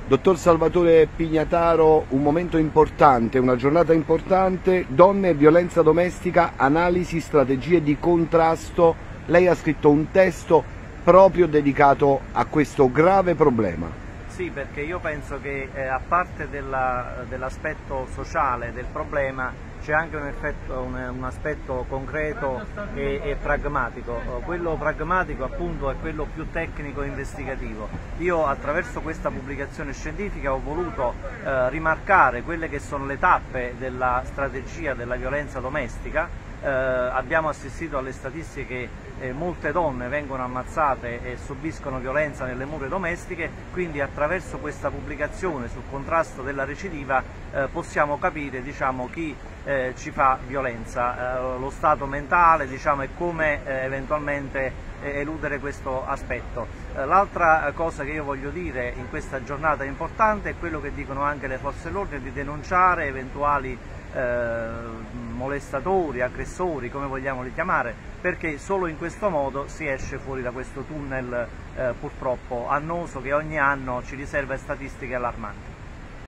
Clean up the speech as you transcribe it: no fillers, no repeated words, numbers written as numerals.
Dottor Salvatore Pignataro, un momento importante, una giornata importante, donne e violenza domestica, analisi, strategie di contrasto. Lei ha scritto un testo proprio dedicato a questo grave problema. Sì, perché io penso che a parte dell'aspetto sociale del problema c'è anche un aspetto concreto e pragmatico. Quello pragmatico appunto è quello più tecnico e investigativo. Io attraverso questa pubblicazione scientifica ho voluto rimarcare quelle che sono le tappe della strategia della violenza domestica. Abbiamo assistito alle statistiche che molte donne vengono ammazzate e subiscono violenza nelle mura domestiche, quindi attraverso questa pubblicazione sul contrasto della recidiva possiamo capire, diciamo, chi ci fa violenza, lo stato mentale, diciamo, e come eventualmente eludere questo aspetto. L'altra cosa che io voglio dire in questa giornata importante è quello che dicono anche le forze dell'ordine, di denunciare eventuali molestatori, aggressori, come vogliamo li chiamare, perché solo in questo modo si esce fuori da questo tunnel purtroppo annoso che ogni anno ci riserva statistiche allarmanti.